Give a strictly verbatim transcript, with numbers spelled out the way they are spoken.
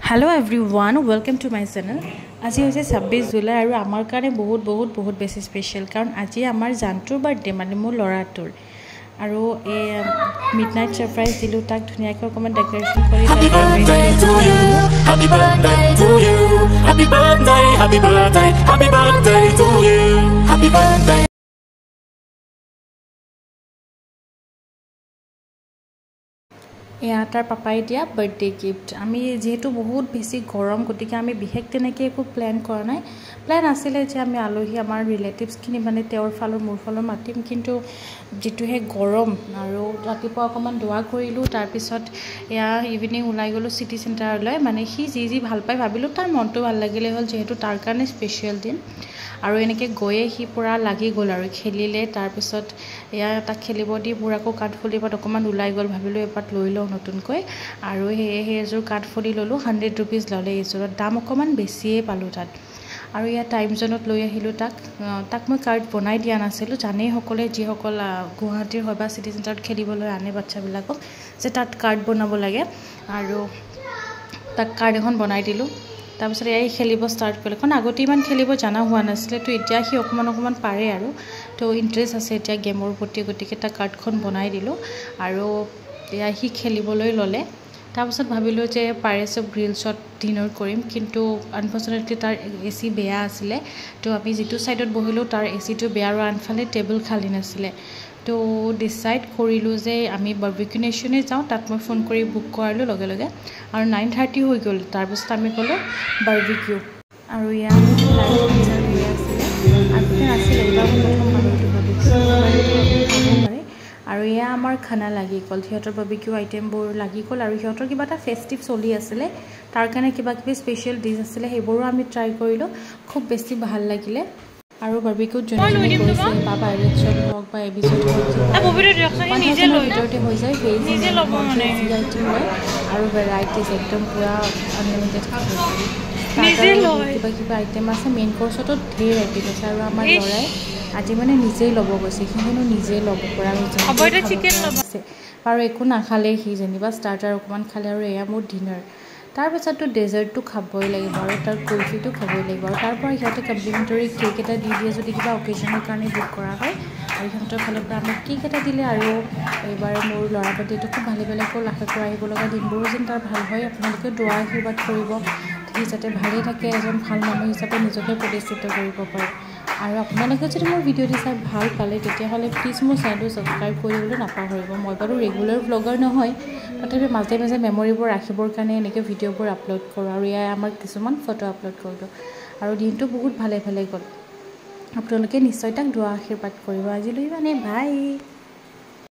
Hello everyone, welcome to my channel. আজি হৈছে ছাব্বিছ জুলাই আৰু আমাৰ কাৰণে বহুত বহুত বহুত বেছি স্পেশাল কাৰণ আজি আমাৰ জানটোৰ বাৰ্থডে মানে মোৰ ল'ৰাটোৰ আৰু এই মিডনাইট সাৰপ্ৰাইজ দিলো তাক ধুনিয়াকৈ অকমান ডেকোৰেশন কৰি Happy birthday to you, happy birthday to you, happy birthday, happy birthday, happy birthday to you, happy birthday. এয়া তাৰ পাপাই দিয়া বাৰ্থডে গিফট আমি যেহেতু বহুত বেছি গৰম গতিকে আমি বিশেষ তেনেকৈ একো প্ল্যান কৰা নাই প্ল্যান আছিলে যে আমি আলহী আমাৰ ৰিলেটিভছখিনি মানে তেওঁৰ ফালৰ মোৰ ফালৰ মাতিম কিন্তু যেতুহে গৰম আৰু ৰাতিপুৱা অকমান দোৱা কৰিলো তাৰ পিছত এয়া ইভিনিং ওলাই গলো সিটি সেন্টাৰলৈ মানে হি যি যি ভাল পাই ভাবিলো তাৰ মনটো ভাল লাগিলে হল যেহেতু তাৰ কাৰণে স্পেশাল দিন আৰু এনেকে গয়ে হি পুৰা লাগি গল আৰু খেলিলে তাৰ পিছত এয়া তা খেলিব দি পুৰাকো কাঠফুলিপত অকমান ওলাই গল ভাবিলো এপাত লৈ লও নতুনকৈ আৰু হে হে এজোৰ কাঠফুলি ললো হাণ্ড্ৰেড ৰুপিজ ললে এজোৰৰ দাম অকমান বেছিয়ে পালো তাত আৰু ইয়া টাইম জোনত লৈ আহিলো তাক তাক মই কাৰ্ড বনাই দিয়া নাছিলো জানেই সকলে যি সকল গুৱাহাটীৰ হবা সিটি সেন্টাৰত খেলিবলৈ আনে বাচ্চাবিলাকক যে তাত কাৰ্ড বনাব লাগে আৰু তাক কাৰ্ড এখন বনাই দিলো তাৰপিছত এই খেলিব ষ্টাৰ্ট কৰিলে কাৰণ আগতে ইমান খেলিব জানা হোৱা নাছিলে তো এতিয়া সি অকমান অকমান পাৰে আৰু তো ইন্টাৰেষ্ট আছে এতিয়া গেমৰ প্ৰতি গতিকে তা কাৰ্ডখন বনাই দিলো আৰু এয়া সি খেলিবলৈ ললে তাৰপিছত ভাবিলো যে পাৰেছ গ্ৰিল শ্বট ডিনাৰ কৰিম কিন্তু আনফৰচুনেটলি তাৰ এসি বেয়া আছিল তো আমি যেটো সাইডত বহিলো তাৰ এসিটো বেয়া আৰু আনফালে টেবল খালি নাছিলে তো ডিসাইড কৰিলো যে আমি বাৰবিকিউ নেশ্যনে যাও তাত মই ফোন কৰি বুক কৰালো লগে লগে আৰু নাইন থাৰ্টি হৈ গল তাৰপিছত আমি গলো বাৰবিকিউ আৰু ইয়া লাইভ ফিচাৰ হৈ আছিল আগতে আছিল এবাৰ প্ৰথম মানুহটো ভাবিছো আৰু ইয়া আমাৰ খানা লাগি গল হিহঁতৰ বাৰবিকিউ আইটেমবোৰ লাগি গল আৰু হিহঁতৰ কিবা এটা ফেস্টিভ চলি আছিল তাৰ কাৰণে কিবা কিবি স্পেশাল ডিশ আছিল হেবোৰো আমি ট্ৰাই কৰিলো খুব বেছি ভাল লাগিলে আৰু বাৰবিকিউ জনে জনে কৈছে বাবা ৰেচন হক বা এবিচড হক আ ববিটো ৰিঅকচন নিজে লৈ ভিতৰতে হৈ যায় ভেজ নিজে লব মানে আইটেম হয় আৰু ভেৰাইটিজ একদম পুৰা আনলিমিটেড খাব পাৰি নিজে লয় কিবা কিবা আইটেম আছে মেইন কোৰ্সতো ঢেৰ আইটেম আছে আৰু আমাৰ লৰাই আজি মানে নিজেই লব গৈছে কিনো নিজেই লব পৰা হৈছে অবৈটা চিকেন লবছে আৰু একো নাখালে হি যেনিবা স্টাৰ্টাৰ অকমান খালে আৰু এয়া মোৰ ডিনাৰ তাৰ পিছতটো ডেজাৰ্টটো খাবই লাগিব আৰু তাৰ কুলফিটো খাবই লাগিব আৰু তাৰ পৰা ইহঁতে কমপ্লিমেণ্টাৰী কেক এটা দি দিয়ে যদি কিবা অকেজনৰ কাৰণে বুক কৰা হয় আৰু ইহঁতৰ ফালৰ পৰা আমাক কেক এটা দিলে আৰু এইবাৰ মোৰ ল'ৰা বাৰ্থডেটো খুব ভালে ভালে গ'ল আশা কৰা আহিব লগা দিনবোৰো যেন তাৰ ভাল হয় আপোনালোকে দোৱা আশীৰ্বাদ কৰিব সি যাতে ভালে থাকে এজন ভাল মানুহ হিচাপে নিজকে প্ৰতিষ্ঠিত কৰিব পাৰে আৰু আপোনালোকে যদি মোৰ ভিডিঅ'টো চাই ভাল পালে তেতিয়াহ'লে প্লিজ মোৰ চেনেলটো ছাবস্ক্ৰাইব কৰিবলৈ নাপাহৰিব মই বাৰু ৰেগুলাৰ ব্লগাৰ নহয় তথাপি মাজে মাজে মেমৰিবোৰ ৰাখিবৰ কাৰণে এনেকৈ ভিডিঅ'বোৰ আপলোড কৰোঁ আৰু ইয়াই আমাৰ কিছুমান ফটো আপলোড কৰিলোঁ আৰু দিনটো বহুত ভালে ভালে গ'ল আপোনালোকে নিশ্চয় তাক দোৱা আশীৰ্বাদ কৰিব আজিলৈ মানে বাই